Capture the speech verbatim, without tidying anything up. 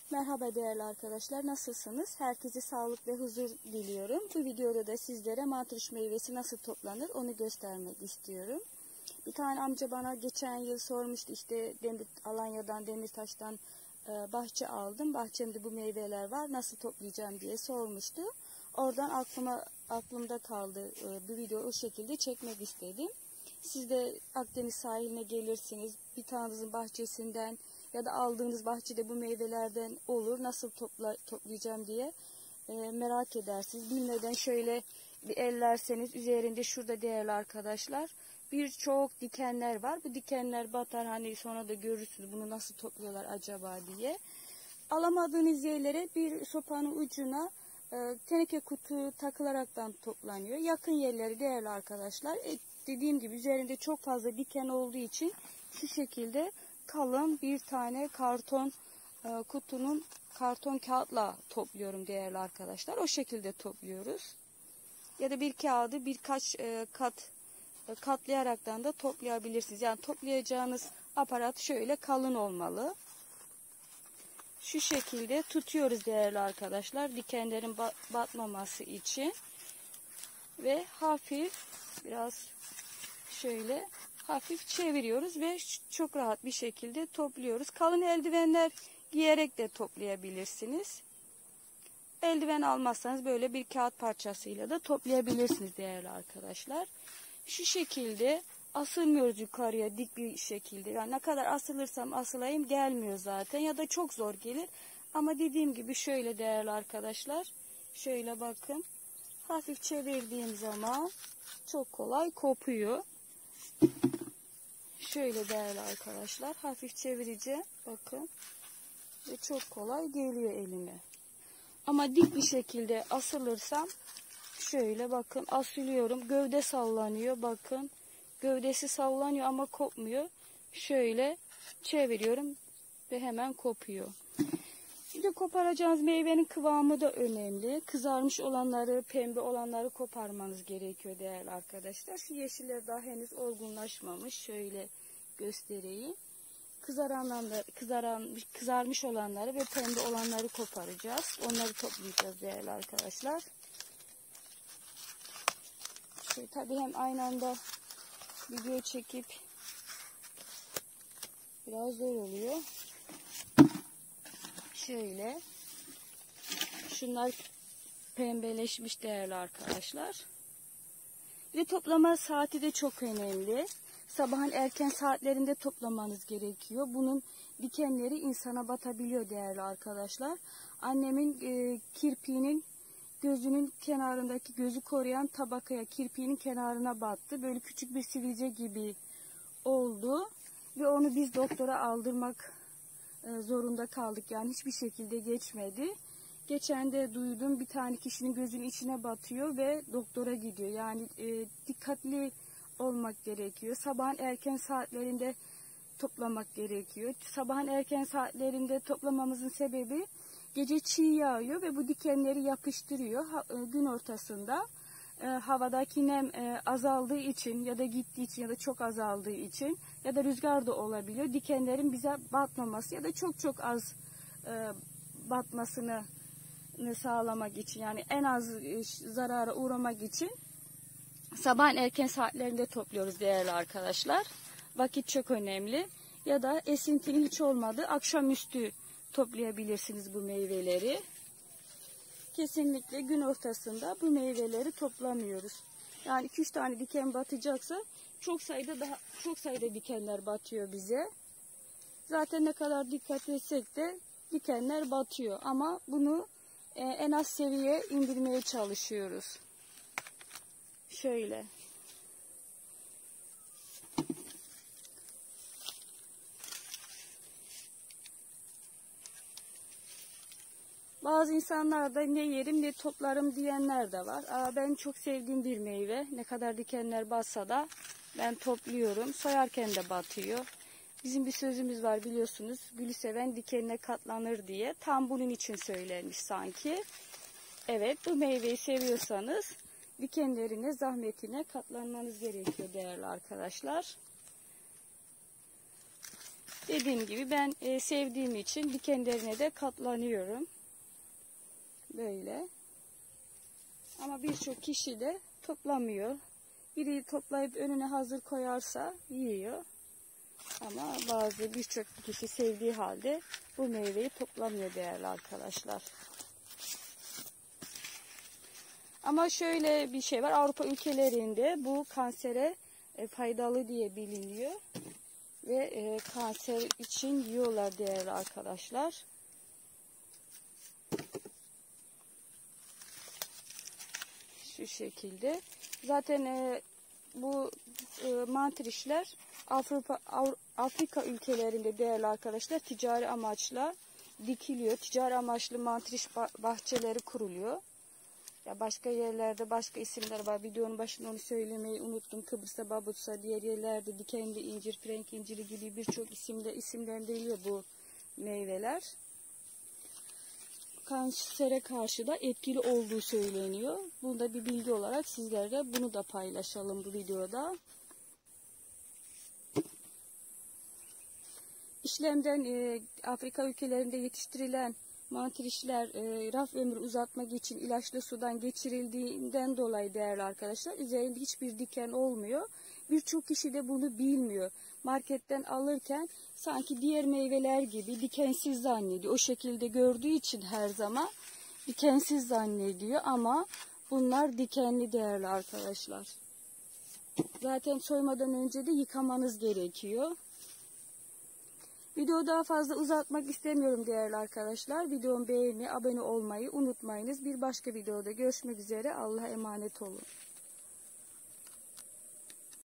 Merhaba değerli arkadaşlar, nasılsınız? Herkese sağlık ve huzur diliyorum. Bu videoda da sizlere mantarış meyvesi nasıl toplanır onu göstermek istiyorum. Bir tane amca bana geçen yıl sormuştu, işte Demir, Alanya'dan, Demirtaş'tan e, bahçe aldım. Bahçemde bu meyveler var, nasıl toplayacağım diye sormuştu. Oradan aklıma aklımda kaldı. E, bu videoyu o şekilde çekmek istedim. Siz de Akdeniz sahiline gelirsiniz, bir tanınızın bahçesinden ya da aldığınız bahçede bu meyvelerden olur, nasıl topla, toplayacağım diye e, merak edersiniz. Bilmeden şöyle bir ellerseniz üzerinde şurada değerli arkadaşlar birçok dikenler var. Bu dikenler batar, hani sonra da görürsünüz bunu nasıl topluyorlar acaba diye. Alamadığınız yerlere bir sopanın ucuna e, teneke kutu takılaraktan toplanıyor. Yakın yerleri değerli arkadaşlar, e, dediğim gibi üzerinde çok fazla diken olduğu için şu şekilde kalın bir tane karton e, kutunun karton kağıtla topluyorum değerli arkadaşlar. O şekilde topluyoruz. Ya da bir kağıdı birkaç e, kat e, katlayaraktan da toplayabilirsiniz. Yani toplayacağınız aparat şöyle kalın olmalı. Şu şekilde tutuyoruz değerli arkadaşlar, dikenlerin batmaması için. Ve hafif biraz şöyle hafif çeviriyoruz ve çok rahat bir şekilde topluyoruz. Kalın eldivenler giyerek de toplayabilirsiniz. Eldiven almazsanız böyle bir kağıt parçasıyla da toplayabilirsiniz değerli arkadaşlar. Şu şekilde asılmıyoruz yukarıya dik bir şekilde. Yani ne kadar asılırsam asılayım gelmiyor zaten ya da çok zor gelir. Ama dediğim gibi şöyle değerli arkadaşlar, şöyle bakın, hafif çevirdiğim zaman çok kolay kopuyor. Şöyle değerli arkadaşlar, hafif çevireceğim, bakın, ve çok kolay geliyor elime. Ama dik bir şekilde asılırsam şöyle bakın, asılıyorum, gövde sallanıyor, bakın gövdesi sallanıyor ama kopmuyor. Şöyle çeviriyorum ve hemen kopuyor. Şimdi koparacağınız meyvenin kıvamı da önemli. Kızarmış olanları, pembe olanları koparmanız gerekiyor değerli arkadaşlar. Şu yeşiller daha henüz olgunlaşmamış. Şöyle göstereyim. Kızaranlar, kızaran, kızarmış olanları ve pembe olanları koparacağız. Onları toplayacağız değerli arkadaşlar. Şey, tabii hem aynı anda video çekip biraz zor oluyor. Şöyle. Şunlar pembeleşmiş değerli arkadaşlar. Ve toplama saati de çok önemli. Sabahın erken saatlerinde toplamanız gerekiyor. Bunun dikenleri insana batabiliyor değerli arkadaşlar. Annemin e, kirpiğinin gözünün kenarındaki, gözü koruyan tabakaya, kirpiğinin kenarına battı. Böyle küçük bir sivilce gibi oldu. Ve onu biz doktora aldırmak e, zorunda kaldık. Yani hiçbir şekilde geçmedi. Geçen de duydum, bir tane kişinin gözünün içine batıyor ve doktora gidiyor. Yani e, dikkatli olmak gerekiyor. Sabahın erken saatlerinde toplamak gerekiyor. Sabahın erken saatlerinde toplamamızın sebebi, gece çiğ yağıyor ve bu dikenleri yapıştırıyor. Ha, e, gün ortasında e, havadaki nem e, azaldığı için ya da gittiği için ya da çok azaldığı için ya da rüzgar da olabiliyor. Dikenlerin bize batmaması ya da çok çok az e, batmasını sağlamak için, yani en az zarara uğramak için sabahın erken saatlerinde topluyoruz değerli arkadaşlar. Vakit çok önemli. Ya da esintinin hiç olmadığı akşamüstü toplayabilirsiniz bu meyveleri. Kesinlikle gün ortasında bu meyveleri toplamıyoruz. Yani iki üç tane diken batacaksa çok sayıda daha çok sayıda dikenler batıyor bize. Zaten ne kadar dikkat etsek de dikenler batıyor ama bunu en az seviyeye indirmeye çalışıyoruz. Şöyle. Bazı insanlar da ne yerim ne toplarım diyenler de var. Aa, ben çok sevdiğim bir meyve. Ne kadar dikenler batsa da ben topluyorum. Soyarken de batıyor. Bizim bir sözümüz var biliyorsunuz. Gülü seven dikenine katlanır diye. Tam bunun için söylenmiş sanki. Evet, bu meyveyi seviyorsanız dikenlerine, zahmetine katlanmanız gerekiyor değerli arkadaşlar. Dediğim gibi ben e, sevdiğim için dikenlerine de katlanıyorum. Böyle. Ama birçok kişi de toplamıyor. Biri toplayıp önüne hazır koyarsa yiyor. Ama bazı birçok kişi sevdiği halde bu meyveyi toplamıyor değerli arkadaşlar. Ama şöyle bir şey var. Avrupa ülkelerinde bu kansere faydalı diye biliniyor. Ve e, kanser için yiyorlar değerli arkadaşlar. Şu şekilde. Zaten e, bu e, mantarişler Avrupa, Avru, Afrika ülkelerinde değerli arkadaşlar ticari amaçla dikiliyor. Ticari amaçlı mantariş bahçeleri kuruluyor. Ya başka yerlerde başka isimler var. Videonun başında onu söylemeyi unuttum. Kıbrıs'ta babutsa, diğer yerlerde dikenli incir, frenk inciri gibi birçok isimle isimlendiriliyor bu meyveler. Kansere karşı da etkili olduğu söyleniyor. Bunu da bir bilgi olarak sizlerle bunu da paylaşalım bu videoda. İşlemden e, Afrika ülkelerinde yetiştirilen mantarişler e, raf ömrü uzatmak için ilaçlı sudan geçirildiğinden dolayı değerli arkadaşlar üzerinde hiçbir diken olmuyor. Birçok kişi de bunu bilmiyor. Marketten alırken sanki diğer meyveler gibi dikensiz zannediyor. O şekilde gördüğü için her zaman dikensiz zannediyor ama bunlar dikenli değerli arkadaşlar. Zaten soymadan önce de yıkamanız gerekiyor. Videoyu daha fazla uzatmak istemiyorum değerli arkadaşlar. Videomu beğenmeyi, abone olmayı unutmayınız. Bir başka videoda görüşmek üzere. Allah'a emanet olun.